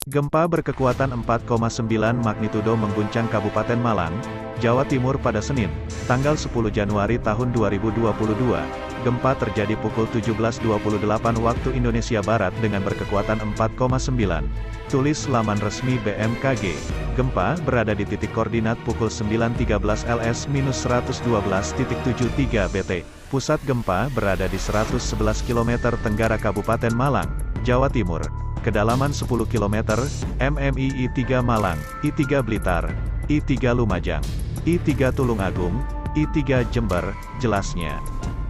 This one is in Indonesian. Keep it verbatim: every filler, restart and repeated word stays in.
Gempa berkekuatan empat koma sembilan magnitudo mengguncang Kabupaten Malang, Jawa Timur pada Senin, tanggal sepuluh Januari tahun dua ribu dua puluh dua. Gempa terjadi pukul tujuh belas dua puluh delapan waktu Indonesia Barat dengan berkekuatan empat koma sembilan. Tulis laman resmi B M K G. Gempa berada di titik koordinat pukul sembilan tiga belas L S minus seratus dua belas titik tujuh tiga B T. Pusat gempa berada di seratus sebelas kilometer tenggara Kabupaten Malang, Jawa Timur. Kedalaman sepuluh kilometer, M M I I tiga Malang, I tiga Blitar, I tiga Lumajang, I tiga Tulungagung, I tiga Jember, jelasnya.